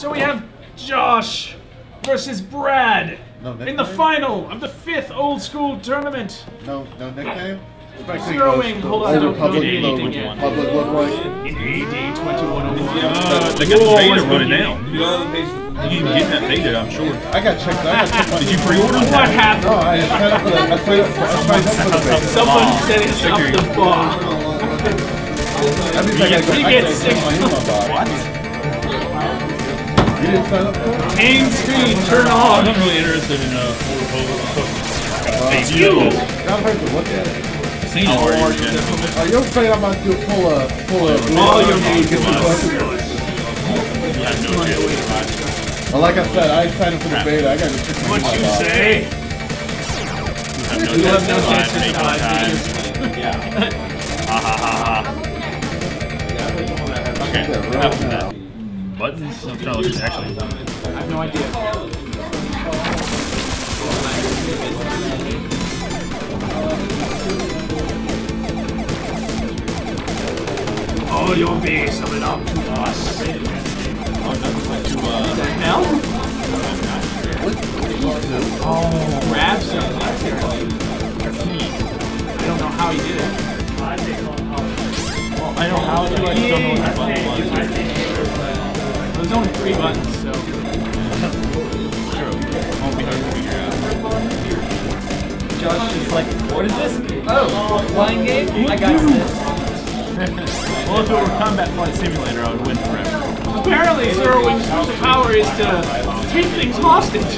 So we have Josh versus Brad in the final of the 5th old school tournament. No nickname? Zeroing, hold on, don't public anything yet. Public look like? In AD 2101. They got the beta running now. You can get that beta, I'm sure. I got checked out. Did you pre-order? What happened? No, I signed up for the beta. Someone set us up the bar. That means I get sick. What? You didn't sign up for it? Main screen, turn I'm on. not really interested in You. Not hard to look at it. seen it already. You're afraid I'm about to do full of All your needs. Well, like I said, I signed up for the beta. I got to check What you say? You have no chance to survive. Ha ha ha ha. Okay, enough of that. Buttons? I'm trying to look at actually. I have no idea. All your base summon up to us. Oh, nothing like to, What the hell? Oh, grab something. I don't know how he did it. well, I know how to, I just don't know what the button was. There's only 3 buttons, so. True. Won't be hard to figure out. Josh is like, what is this? Oh, flying game? I got this. Well, if it were Combat Flight Simulator, I would win forever. Apparently, Zero Wing's special power is to take things hostage.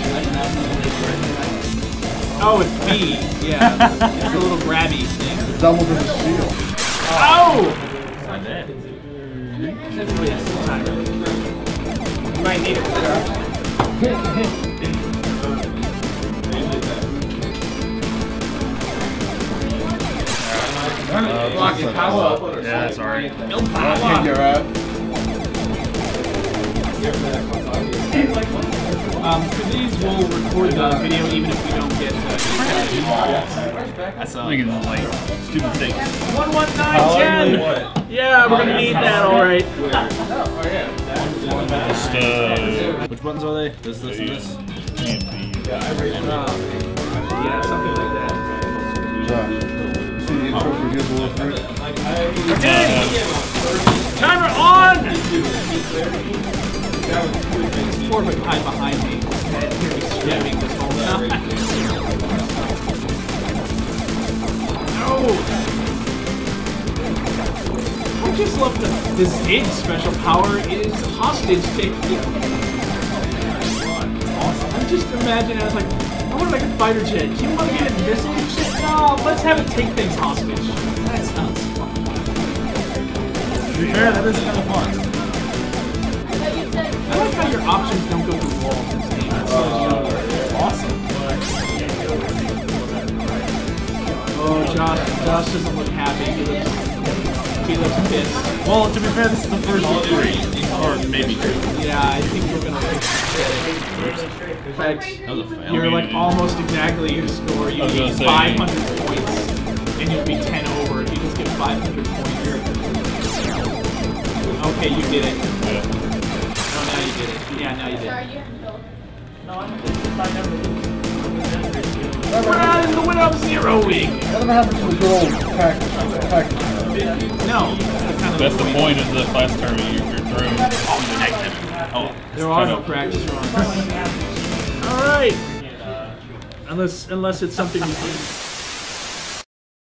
Oh, it's B. Yeah, it's a little grabby thing. double to the shield. Ow! Not dead. You might need it. Block your power up. Yeah, that's alright. No power. You're out. For these, we'll record the video even if we don't get That's thinking like stupid things. 11910. Yeah, we're gonna need that, alright. Which buttons are they? This, and this? Yeah, something like that. Josh, see the intro for Gears of War 3? Okay! Timer on! Poor hide behind me. And hear me screaming this whole time. No! I just love that the Zig special power is hostage taking. I just imagine I was like, I want to make a fighter jet. Do you want to get in this and shit? No, let's have it take things hostage. That sounds fun. To be fair, that is kind of fun. I like how your options don't go through walls in this game. That's awesome. Oh, Josh doesn't look happy. He looks pissed. Well, to be fair, this is the first of 3. Or maybe 2. Yeah, I think we're gonna get it. In fact, That was a fail. you're like almost exactly your score. You was need gonna say, 500 points, and you'll be 10 over if you just get 500 points. Okay, you did it. Yeah. Oh, now you did it. Yeah, now you did it. Brad is the winner of Zero Wing. Whatever happened to the good old package? No, That's the point of the class tournament. You're through. Oh, negative. Oh, there are no practice runs. All right, unless it's something we can.